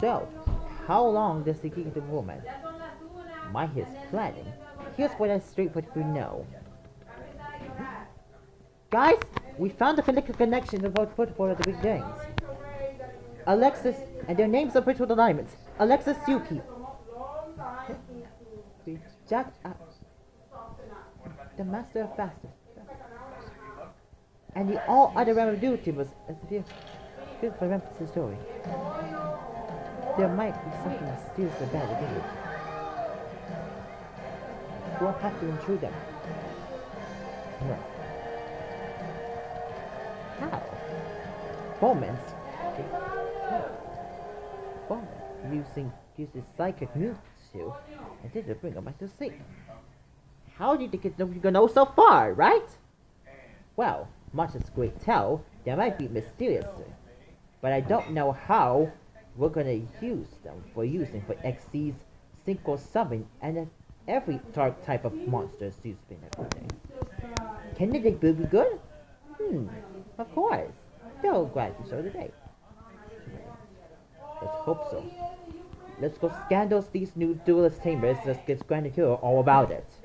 So, how long does he keep the woman? My his planning. Here's what I straight what we know. Guys, we found a connection about football at the big games. Alexis, and their names are put with alignments. Alexis Yuki. Jack, the master of fastest. And the all other round of duty was as if you could remember the story. There might be something mysterious about the village. We'll have to intrude them. No. How? Bowman's uses psychic moves to and did bring them back to sleep. How did you get know so far, right? Well, much as great tell, they might be mysterious, but I don't know how we're gonna use them for XC's synchro summon and every type of monsters used in everything. Can they be good? Of course. They'll glad to show the day. Let's hope so. Let's go scan these new duelist chambers. Let's get Granny Hero all about it.